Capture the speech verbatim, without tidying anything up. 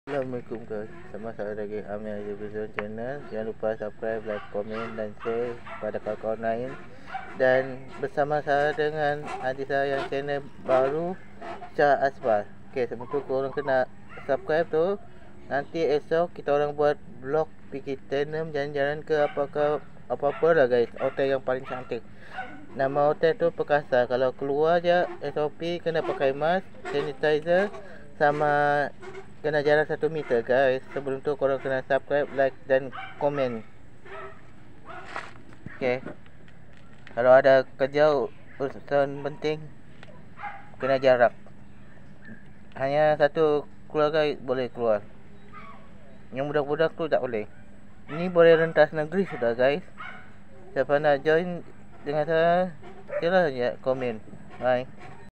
Assalamualaikum guys, sama saya lagi Amir Vision Channel. Jangan lupa subscribe, like, komen dan share pada kawan-kawan lain. Dan bersama saya dengan adik saya yang channel baru, Syah Asfar. Okay, sebelum tu korang kena subscribe tu. Nanti esok kita orang buat vlog pergi tanam jalan-jalan ke apa ke apa-apa lah guys. Hotel yang paling cantik. Nama hotel tu Perkasa. Kalau keluar je S O P kena pakai mask, sanitizer, sama kena jarak satu meter guys. Sebelum tu korang kena subscribe, like dan komen. Okay. Kalau ada kerja urusan penting, kena jarak. Hanya satu keluarga boleh keluar. Yang budak-budak tu tak boleh. Ini boleh rentas negeri sudah guys. Siapa nak join dengan saya, silakan ya komen. Bye.